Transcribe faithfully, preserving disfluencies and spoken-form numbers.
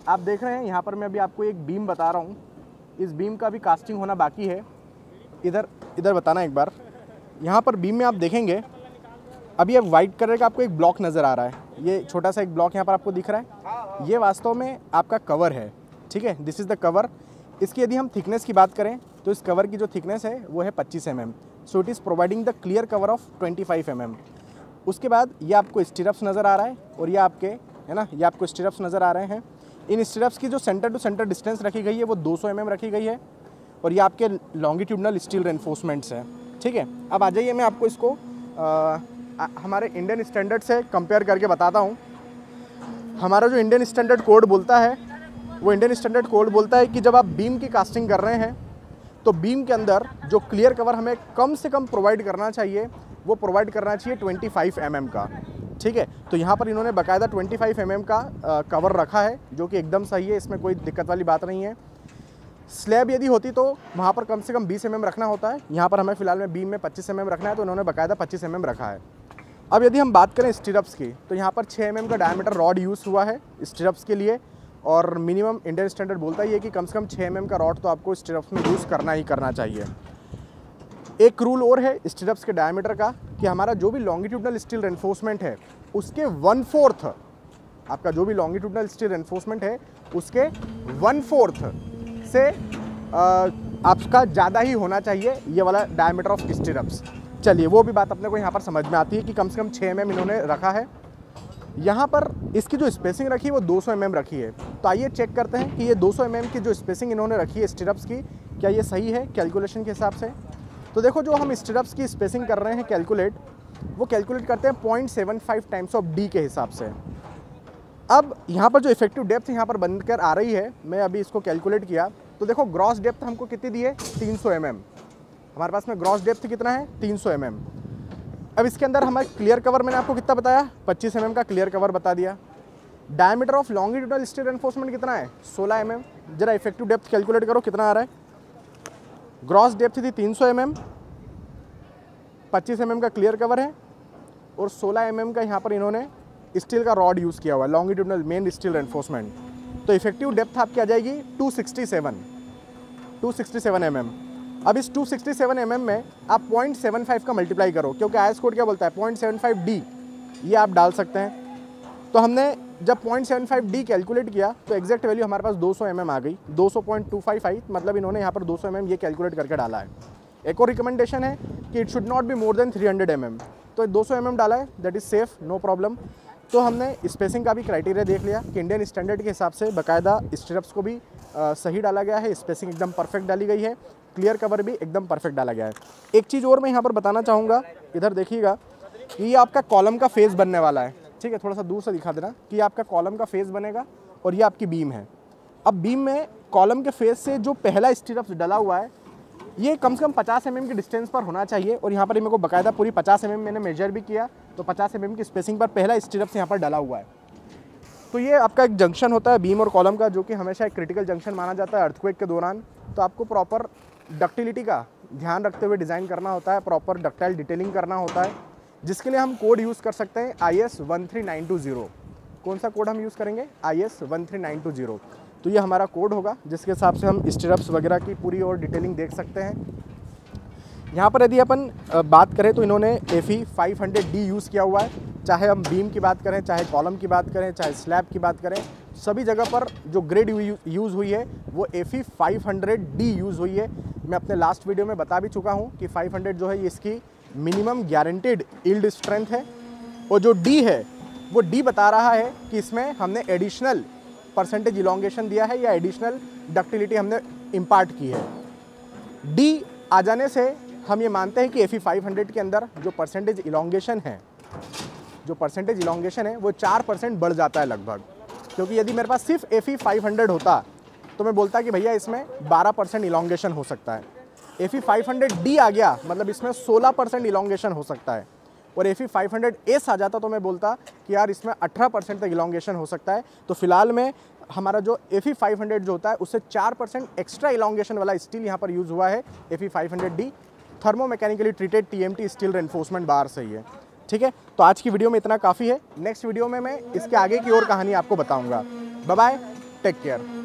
आप देख रहे हैं यहाँ पर मैं अभी आपको एक बीम बता रहा हूँ, इस बीम का भी कास्टिंग होना बाकी है। इधर इधर बताना एक बार, यहाँ पर बीम में आप देखेंगे अभी अब वाइट कलर का आपको एक ब्लॉक नज़र आ रहा है, ये छोटा सा एक ब्लॉक यहाँ पर आपको दिख रहा है, ये वास्तव में आपका कवर है। ठीक है, दिस इज़ द कवर। इसकी यदि हम थिकनेस की बात करें तो इस कवर की जो थिकनेस है वो है पच्चीस M M, so it is providing the clear cover of पच्चीस एम एम। उसके बाद ये आपको स्टिरप्स नज़र आ रहा है और ये आपके है ना, ये आपको स्टिरप्स नज़र आ रहे हैं। इन स्टिरप्स की जो सेंटर टू सेंटर डिस्टेंस रखी गई है वो दो सौ एम एम रखी गई है और ये आपके लॉन्गिट्यूडनल स्टील रेनफोर्समेंट्स हैं। ठीक है, अब आ जाइए मैं आपको इसको आ, हमारे इंडियन स्टैंडर्ड से कंपेयर करके बताता हूँ। हमारा जो इंडियन स्टैंडर्ड कोड बोलता है वो इंडियन स्टैंडर्ड कोड बोलता है कि जब आप बीम की कास्टिंग कर रहे हैं तो बीम के अंदर जो क्लियर कवर हमें कम से कम प्रोवाइड करना चाहिए वो प्रोवाइड करना चाहिए पच्चीस एम एम का। ठीक है, तो यहाँ पर इन्होंने बाकायदा पच्चीस एम एम का आ, कवर रखा है जो कि एकदम सही है, इसमें कोई दिक्कत वाली बात नहीं है। स्लैब यदि होती तो वहाँ पर कम से कम बीस एम एम रखना होता है, यहाँ पर हमें फिलहाल में बीम में पच्चीस एम एम रखना है तो इन्होंने बाकायदा पच्चीस एम एम रखा है। अब यदि हम बात करें स्टिरप्स की तो यहाँ पर छः एम एम का डायमीटर रॉड यूज़ हुआ है स्टिरप्स के लिए और मिनिमम इंडियन स्टैंडर्ड बोलता ही है कि कम से कम छः एम एम का रॉड तो आपको स्टिरप्स में यूज़ करना ही करना चाहिए। एक रूल और है स्टिरप्स के डायमीटर का कि हमारा जो भी लॉन्गिट्यूडनल स्टील रेनफोर्समेंट है उसके वन फोर्थ आपका जो भी लॉन्गिट्यूडनल स्टील रेनफोर्समेंट है उसके वन फोर्थ से आ, आपका ज़्यादा ही होना चाहिए ये वाला डायमीटर ऑफ स्टिरप्स। चलिए वो भी बात अपने को यहाँ पर समझ में आती है कि कम से कम छः एम एम इन्होंने रखा है। यहाँ पर इसकी जो स्पेसिंग रखी है वो दो सौ एम एम रखी है, तो आइए चेक करते हैं कि ये दो सौ एम एम की जो स्पेसिंग इन्होंने रखी है स्टिरप्स की क्या ये सही है कैलकुलेशन के हिसाब से। तो देखो जो हम स्टिरप्स की स्पेसिंग कर रहे हैं कैलकुलेट, वो कैलकुलेट करते हैं point seven five times of D के हिसाब से। अब यहाँ पर जो इफेक्टिव डेप्थ यहाँ पर बनकर आ रही है, मैं अभी इसको कैलकुलेट किया तो देखो ग्रॉस डेप्थ हमको कितनी दी है तीन सौ एम एम, हमारे पास में ग्रॉस डेप्थ कितना है तीन सौ एम एम। अब इसके अंदर हमारे क्लियर कवर मैंने आपको कितना बताया पच्चीस एम एम का क्लियर कवर बता दिया। Diameter of longitudinal steel reinforcement कितना है सोलह एम एम, जरा इफेक्टिव डेप्थ कैलकुलेट करो कितना आ रहा है। ग्रॉस डेप्थ थी तीन सौ एम एम, पच्चीस एम एम का क्लियर कवर है और सोलह एम एम का यहाँ पर इन्होंने स्टील का रॉड यूज़ किया हुआ है लॉन्गिट्यूडनल मेन स्टील रेनफोर्समेंट। तो इफेक्टिव डेप्थ आपकी आ जाएगी two sixty seven two sixty seven M M. अब इस two sixty seven M M में आप पॉइंट सेवन फाइव का मल्टीप्लाई करो क्योंकि आई एस कोड क्या बोलता है पॉइंट सेवन फाइव डी, ये आप डाल सकते हैं। तो हमने जब point seven five D calculate किया तो एग्जैक्ट वैल्यू हमारे पास दो सौ एम एम आ गई, दो सौ पॉइंट टू फाइव आई, मतलब इन्होंने यहाँ पर दो सौ एम एम ये कैलकुलेट करके डाला है। एक और रिकमेंडेशन है कि it should not be more than three hundred M M, तो दो सौ एम एम डाला है, that is safe, no problem. तो हमने स्पेसिंग का भी क्राइटेरिया देख लिया कि इंडियन स्टैंडर्ड के हिसाब से बाकायदा स्टिरप्स को भी आ, सही डाला गया है, स्पेसिंग एकदम परफेक्ट डाली गई है, क्लियर कवर भी एकदम परफेक्ट डाला गया है। एक चीज़ और मैं यहाँ पर बताना चाहूँगा, इधर देखिएगा कि ये आपका कॉलम का फेस बनने वाला है। ठीक है, थोड़ा सा दूर से दिखा देना कि ये आपका कॉलम का फेस बनेगा और ये आपकी बीम है। अब बीम में कॉलम के फेस से जो पहला स्टिरप्स डला हुआ है ये कम से कम पचास एम एम की डिस्टेंस पर होना चाहिए और यहाँ पर मेरे को बाकायदा पूरी पचास एम एम मैंने मेजर भी किया, तो पचास एम एम की स्पेसिंग पर पहला स्टिरप्स यहाँ पर डला हुआ है। तो ये आपका एक जंक्शन होता है बीम और कॉलम का जो कि हमेशा एक क्रिटिकल जंक्शन माना जाता है अर्थक्वेक के दौरान। तो आपको प्रॉपर डक्टिलिटी का ध्यान रखते हुए डिज़ाइन करना होता है, प्रॉपर डक्टाइल डिटेलिंग करना होता है, जिसके लिए हम कोड यूज़ कर सकते हैं I S one three nine two zero. कौन सा कोड हम यूज़ करेंगे I S one three nine two zero. तो ये हमारा कोड होगा जिसके हिसाब से हम स्टिरप्स वगैरह की पूरी और डिटेलिंग देख सकते हैं। यहाँ पर यदि अपन बात करें तो इन्होंने F E five hundred D use किया हुआ है, चाहे हम बीम की बात करें, चाहे कॉलम की बात करें, चाहे स्लैब की बात करें, सभी जगह पर जो ग्रेड यूज़ हुई है वो F E five hundred D use हुई है। मैं अपने लास्ट वीडियो में बता भी चुका हूँ कि फाइव हंड्रेड जो है इसकी मिनिमम गारंटेड यील्ड स्ट्रेंथ है और जो डी है वो डी बता रहा है कि इसमें हमने एडिशनल परसेंटेज इलोंगेशन दिया है या एडिशनल डक्टिलिटी हमने इम्पार्ट की है। डी आ जाने से हम ये मानते हैं कि एफ ई फाइव हंड्रेड के अंदर जो परसेंटेज इलोंगेशन है जो परसेंटेज इलोंगेशन है वो चार परसेंट बढ़ जाता है लगभग, क्योंकि यदि मेरे पास सिर्फ एफ ई फाइव हंड्रेड होता तो मैं बोलता कि भैया इसमें बारह परसेंट इलोंगेशन हो सकता है। F E five hundred D आ गया मतलब इसमें सोलह परसेंट इलोंगेशन हो सकता है, और F E five hundred S आ जाता तो मैं बोलता कि यार इसमें अठारह परसेंट तक इलोंगेशन हो सकता है। तो फिलहाल में हमारा जो एफ ई फाइव हंड्रेड जो होता है उससे चार परसेंट एक्स्ट्रा इलोंगेशन वाला स्टील यहाँ पर यूज़ हुआ है F E five hundred D, thermo mechanically treated T M T steel reinforcement bar से ही है। ठीक है, तो आज की वीडियो में इतना काफ़ी है। नेक्स्ट वीडियो में मैं इसके आगे की और कहानी आपको बताऊँगा। Bye bye. Take care.